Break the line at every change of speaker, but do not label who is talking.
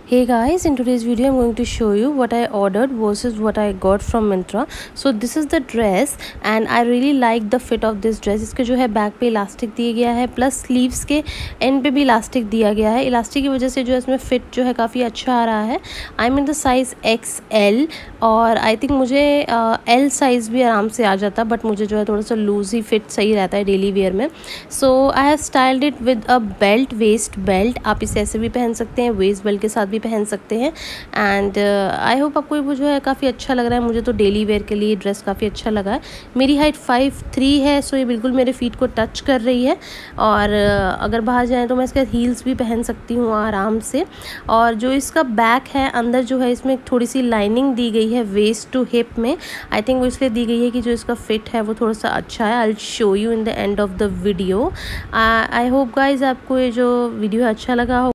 Hey guys, in today's video I'm going to show you what I ordered versus what I got from Myntra. So this is the dress and I really like the fit of this dress. इसके जो है back पे elastic दिया गया है plus sleeves के and पे भी इलास्टिक दिया गया है। इलास्टिक की वजह से जो है इसमें फिट जो है काफ़ी अच्छा आ रहा है। I mean the size XL और आई थिंक मुझे L साइज़ भी आराम से आ जाता, बट मुझे जो है थोड़ा सा लूज ही फिट सही रहता है डेली वेयर में। So I have styled it with a belt, waist belt. आप इसे ऐसे भी पहन सकते हैं, वेस्ट बेल्ट के साथ भी पहन सकते हैं। एंड आई होप आपको वो जो है काफ़ी अच्छा लग रहा है। मुझे तो डेली वेयर के लिए ड्रेस काफ़ी अच्छा लगा है। मेरी हाइट 5'3" है, सो ये बिल्कुल मेरे फीट को टच कर रही है। और अगर बाहर जाएँ तो मैं इसके हील्स भी पहन सकती हूँ आराम से। और जो इसका बैक है, अंदर जो है इसमें थोड़ी सी लाइनिंग दी गई है वेस्ट टू हिप में। आई थिंक वो इसलिए दी गई है कि जो इसका फिट है वो थोड़ा सा अच्छा है। I will show you in the end of the video. I hope guys आपको ये जो वीडियो अच्छा लगा हो।